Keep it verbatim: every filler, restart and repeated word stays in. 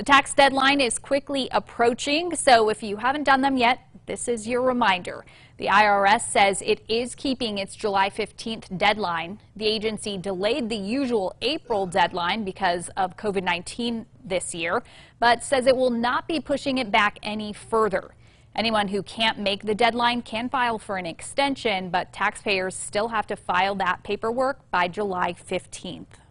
The tax deadline is quickly approaching, so if you haven't done them yet, this is your reminder. The I R S says it is keeping its July fifteenth deadline. The agency delayed the usual April deadline because of COVID nineteen this year, but says it will not be pushing it back any further. Anyone who can't make the deadline can file for an extension, but taxpayers still have to file that paperwork by July fifteenth.